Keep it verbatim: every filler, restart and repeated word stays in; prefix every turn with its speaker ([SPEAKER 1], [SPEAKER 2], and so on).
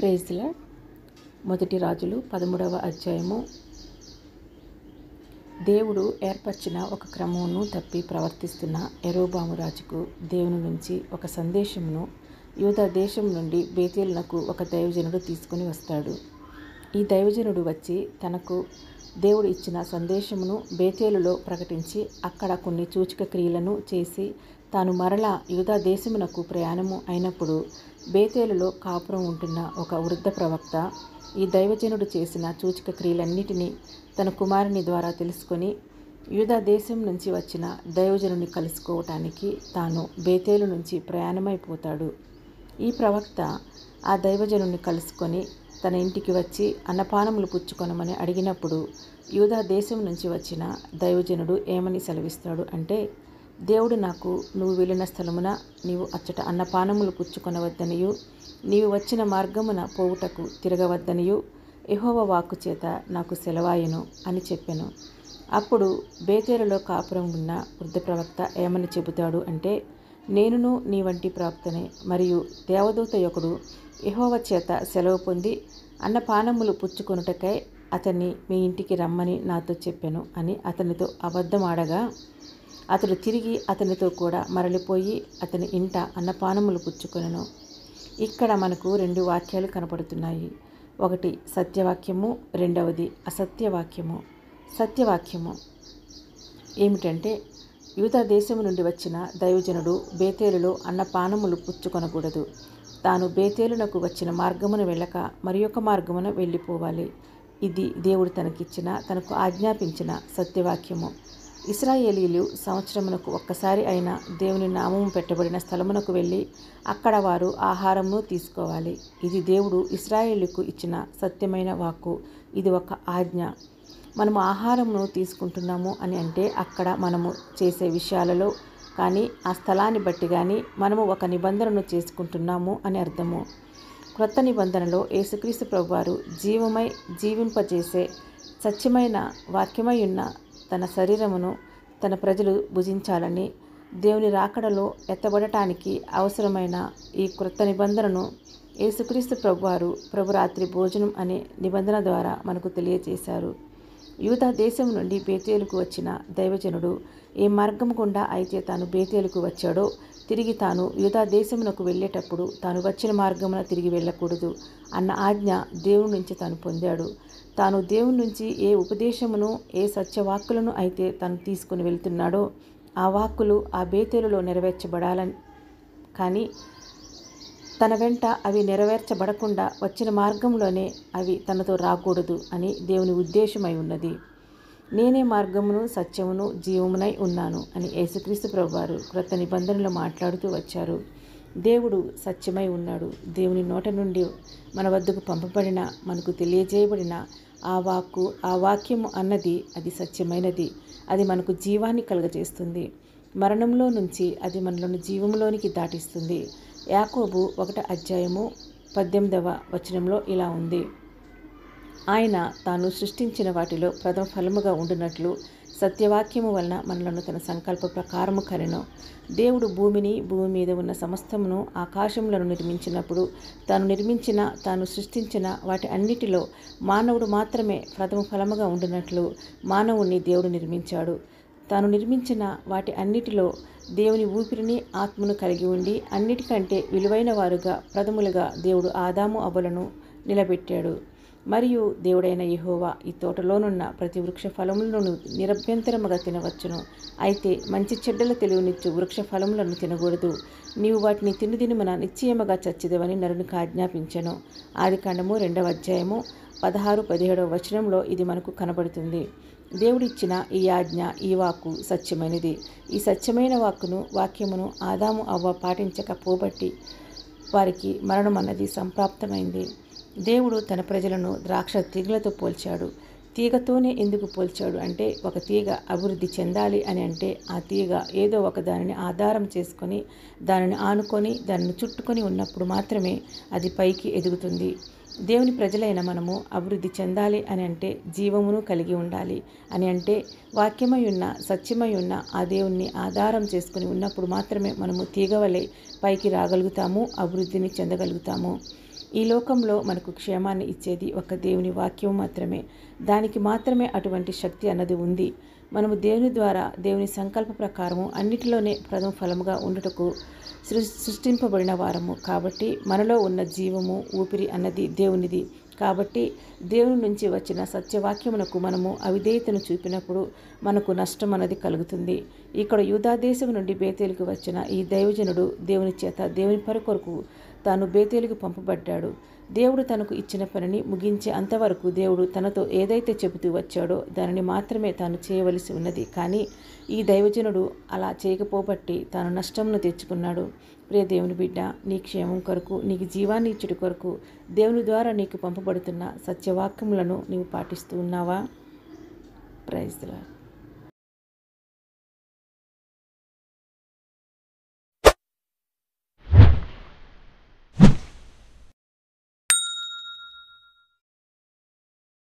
[SPEAKER 1] Praise the lord. మొదటి రాజులు పదమూడవ అధ్యాయము. దేవుడు ఏర్పరిచిన ఒక క్రమమును తప్పి ప్రవర్తిస్తున్న యెరోబాము రాజుకు దేవుని నుంచి ఒక సందేశమును యూదా దేశం నుండి బేతేలునకు ఒక దైవజనుడు తీసుకుని వస్తాడు. ఈ దైవజనుడు వచ్చి తనకు దేవుడు ఇచ్చిన సందేశమును బేతేలులో ప్రకటించి అక్కడ కొన్ని సూచక క్రియలను చేసి తాను మరలా యూదా దేశమునకు ప్రయాణము అయినప్పుడు బేతేలులో కాపురం ఉంటున్న ఒక వృద్ధ ప్రవక్త ఈ దైవజనుడు చేసిన సూచక క్రియలన్నిటినీ తన కుమారుని ద్వారా తెలుసుకొని యూదా దేశం నుంచి వచ్చిన దైవజనుని కలుసుకోవటానికి తాను బేతేలు నుంచి ప్రయాణమైపోతాడు. ఈ ప్రవక్త ఆ దైవజనుని కలుసుకొని తన ఇంటికి వచ్చి అన్నపానములు పుచ్చుకొనమని అడిగినప్పుడు యూదా దేశం నుంచి వచ్చిన దైవజనుడు ఏమని సెలవిస్తాడు అంటే, దేవుడు నాకు నువ్వు వెళ్ళిన స్థలమున నీవు అచ్చట అన్నపానములు పుచ్చుకొనవద్దనియు నీవు వచ్చిన మార్గమున పోవుటకు తిరగవద్దనియు యెహోవా వాక్కు చేత నాకు సెలవాయెను అని చెప్పెను. అప్పుడు బేతేలులో కాపురం ఉన్న వృద్ధ ప్రవక్త ఏమని చెబుతాడు అంటే, నేనును నీ వంటి ప్రవక్తనే, మరియు దేవదూత యొకడు యెహోవా చేత సెలవు పొంది అన్నపానములు పుచ్చుకొనుటకై అతన్ని మీ ఇంటికి రమ్మని నాతో చెప్పెను అని అతనితో అబద్ధం ఆడగా అతడు తిరిగి అతనితో కూడా మరలిపోయి అతని ఇంట అన్నపానములు పుచ్చుకొనెను. ఇక్కడ మనకు రెండు వాక్యాలు కనపడుతున్నాయి. ఒకటి సత్యవాక్యము, రెండవది అసత్యవాక్యము. సత్యవాక్యము ఏమిటంటే, యూదా దేశము నుండి వచ్చిన దైవజనుడు బేతేలులో అన్నపానములు పుచ్చుకొనకూడదు. తాను బేతేలునకు వచ్చిన మార్గమున వెళ్ళక మరి ఒక మార్గమున వెళ్ళిపోవాలి. ఇది దేవుడు తనకిచ్చిన తనకు ఆజ్ఞాపించిన సత్యవాక్యము. ఇశ్రాయేలీయులు సంవత్సరమునకు ఒక్కసారి అయినా దేవుని నామము పెట్టబడిన స్థలమునకు వెళ్ళి అక్కడ వారు ఆహారమును తీసుకోవాలి. ఇది దేవుడు ఇశ్రాయేలుకు ఇచ్చిన సత్యమైన వాక్కు. ఇది ఒక ఆజ్ఞ. మనము ఆహారమును తీసుకుంటున్నాము అని అంటే అక్కడ మనము చేసే విషయాలలో కానీ ఆ స్థలాన్ని బట్టి కానీ మనము ఒక నిబంధనను చేసుకుంటున్నాము అని అర్థము. క్రొత్త నిబంధనలో యేసుక్రీస్తు ప్రభువారు జీవమై జీవింపజేసే సత్యమైన వాక్యమై ఉన్న తన శరీరమును తన ప్రజలు భుజించాలని దేవుని రాకడలో ఎత్తబడటానికి అవసరమైన ఈ క్రొత్త నిబంధనను యేసుక్రీస్తు ప్రభువారు ప్రభురాత్రి భోజనం అనే నిబంధన ద్వారా మనకు తెలియజేశారు. యూదా దేశం నుండి బేతేలుకు వచ్చిన దైవజనుడు ఏ మార్గం గుండా అయితే తాను బేతేలుకు వచ్చాడో తిరిగి తాను యూదా దేశమునకు వెళ్ళేటప్పుడు తాను వచ్చిన మార్గమున తిరిగి వెళ్ళకూడదు అన్న ఆజ్ఞ దేవుని నుంచి తాను పొందాడు. తాను దేవుని నుంచి ఏ ఉపదేశమును ఏ సత్యవాక్కులను అయితే తాను తీసుకుని వెళ్తున్నాడో ఆ వాక్కులు ఆ బేతేలులో నెరవేర్చబడాలని, కానీ తన వెంట అవి నెరవేర్చబడకుండా వచ్చిన మార్గంలోనే అవి తనతో రాకూడదు అని దేవుని ఉద్దేశమై ఉన్నది. నేనే మార్గమును సత్యమును జీవమునై ఉన్నాను అని యేసుక్రీస్తు ప్రభువారు క్రొత్త నిబంధనలో మాట్లాడుతూ వచ్చారు. దేవుడు సత్యమై ఉన్నాడు. దేవుని నోట నుండి మన వద్దకు పంపబడిన మనకు తెలియజేయబడిన ఆ వాక్కు ఆ వాక్యము అన్నది అది సత్యమైనది. అది మనకు జీవాన్ని కలుగజేస్తుంది. మరణంలో నుంచి అది మనలను జీవంలోనికి దాటిస్తుంది. యాకోబు ఒకట అధ్యాయము పద్దెనిమిదవ వచనంలో ఇలా ఉంది, ఆయన తాను సృష్టించిన వాటిలో ప్రథమ ఫలముగా ఉండునట్లు సత్యవాక్యము వలన మనలను తన సంకల్ప ప్రకారము కనెను. దేవుడు భూమిని భూమి మీద ఉన్న సమస్తమును ఆకాశములను నిర్మించినప్పుడు తాను నిర్మించిన తాను సృష్టించిన వాటి అన్నిటిలో మానవుడు మాత్రమే ప్రథమ ఫలముగా ఉండునట్లు మానవుణ్ణి దేవుడు నిర్మించాడు. తాను నిర్మించిన వాటి అన్నిటిలో దేవుని ఊపిరిని ఆత్మను కలిగి ఉండి అన్నిటికంటే విలువైన వారుగా ప్రథములుగా దేవుడు ఆదాము అవ్వలను నిలబెట్టాడు. మరియు దేవుడైన యెహోవా ఈ తోటలోనున్న ప్రతి వృక్ష ఫలములను నిరభ్యంతరముగా తినవచ్చును, అయితే మంచి చెడ్డల తెలివినిచ్చు వృక్ష ఫలములను తినకూడదు. నీవు వాటిని తినుదినుమున నిశ్చయముగా చచ్చిదవని నరునికి ఆజ్ఞాపించెను. ఆదికాండము రెండవ అధ్యాయము పదహారు పదిహేడవ వచనంలో ఇది మనకు కనబడుతుంది. దేవుడిచ్చిన ఈ ఆజ్ఞ ఈ వాక్కు సత్యమైనది. ఈ సత్యమైన వాక్కును వాక్యమును ఆదాము అవ్వ పాటించకపోబట్టి వారికి మరణం అన్నది సంప్రాప్తమైంది. దేవుడు తన ప్రజలను ద్రాక్ష తీగలతో పోల్చాడు. తీగతోనే ఎందుకు పోల్చాడు అంటే, ఒక తీగ అభివృద్ధి చెందాలి అని అంటే ఆ తీగ ఏదో ఒక దానిని ఆధారం చేసుకొని దానిని ఆనుకొని దానిని చుట్టుకొని ఉన్నప్పుడు మాత్రమే అది పైకి ఎదుగుతుంది. దేవుని ప్రజలైన మనము అభివృద్ధి చెందాలి అని అంటే జీవమును కలిగి ఉండాలి అని అంటే వాక్యమై ఉన్న సత్యమై ఉన్న ఆ దేవుణ్ణి ఆధారం చేసుకుని ఉన్నప్పుడు మాత్రమే మనము తీగవలే పైకి రాగలుగుతాము, అభివృద్ధిని చెందగలుగుతాము. ఈ లోకంలో మనకు క్షేమాన్ని ఇచ్చేది ఒక దేవుని వాక్యం మాత్రమే. దానికి మాత్రమే అటువంటి శక్తి అన్నది ఉంది. మనము దేవుని ద్వారా దేవుని సంకల్ప ప్రకారము అన్నిటిలోనే ప్రథమ ఫలముగా ఉండుటకు సృ సృష్టింపబడిన వారము. కాబట్టి మనలో ఉన్న జీవము ఊపిరి అన్నది దేవునిది. కాబట్టి దేవుని నుంచి వచ్చిన సత్యవాక్యమునకు మనము అవిధేయతను చూపినప్పుడు మనకు నష్టం అన్నది కలుగుతుంది. ఇక్కడ యూదా దేశం నుండి బేతేలుకు వచ్చిన ఈ దైవజనుడు దేవుని చేత దేవుని పని కొరకు తాను బేతేలుకు పంపబడ్డాడు. దేవుడు తనకు ఇచ్చిన పనిని ముగించే అంతవరకు దేవుడు తనతో ఏదైతే చెబుతూ వచ్చాడో దానిని మాత్రమే తాను చేయవలసి ఉన్నది. కానీ ఈ దైవజనుడు అలా చేయకపోబట్టి తాను నష్టమును తెచ్చుకున్నాడు. ప్రియ దేవుని బిడ్డ, నీ క్షేమం కొరకు, నీకు జీవాన్ని ఇచ్చుట కొరకు దేవుని ద్వారా నీకు పంపబడుతున్న సత్యవాక్యములను నీవు పాటిస్తూ ఉన్నావా? Praise the lord.